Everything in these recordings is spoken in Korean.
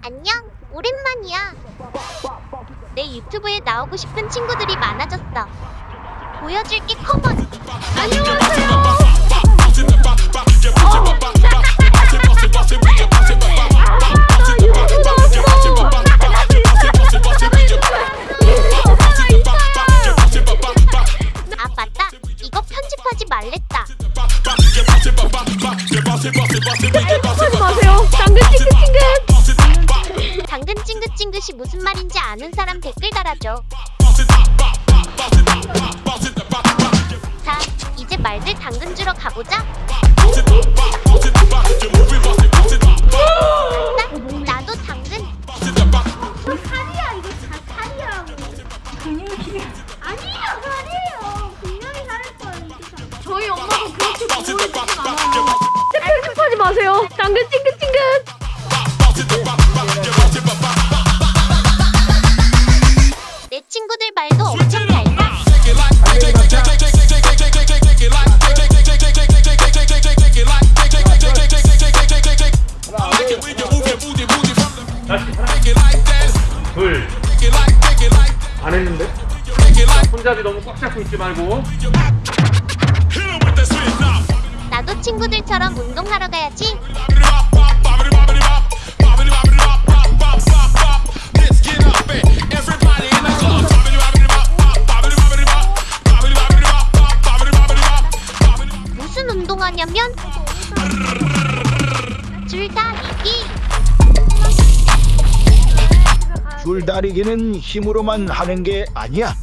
안녕, 오랜만이야. 내 유튜브에 나오고 싶은 친구들이 많아졌어. 보여줄게, 컴온. 안녕하세요. 아, 맞다. 이거 편집하지 말랬다. 하지 마세요. 당근 찡긋찡긋. 당근 찡긋찡긋이 무슨 말인지 아는 사람 댓글 달아줘. 자, 이제 말들 당근 주러 가보자. 나도 당근. 살이야, 이거 다 살이라고. 근육이 아니에요, 살이에요. 분명히 살을 거예요. 저희 엄마가 그렇게 보이지 않아요. 편집하지 마세요. 당근 찡긋찡긋. 내 친구들 말도 엄청 달다. 둘. 안 했는데? 손잡이 너무 꽉 잡고 있지 말고. 나도 친구들처럼 운동하러 가야지. 무슨 운동하냐면 줄다리기. 줄다리기는 힘으로만 하는 게 아니야.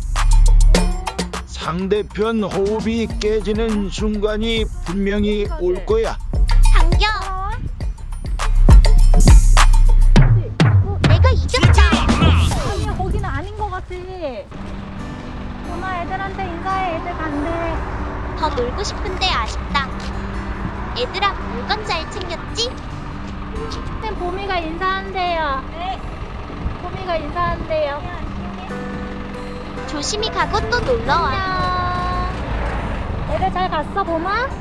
상대편 호흡이 깨지는 순간이 분명히 올 거야. 당겨. 내가 이겼다. 아니야, 거기는 아닌 것 같아. 누나 애들한테 인사해. 애들 간대. 더 놀고 싶은데 아쉽다. 얘들아, 물건 잘 챙겼지? 쌤, 보미가 인사한대요. 네. 보미가 인사한대요. 조심히 가고 또 놀러와. 안녕. 애들 잘 갔어, 보마?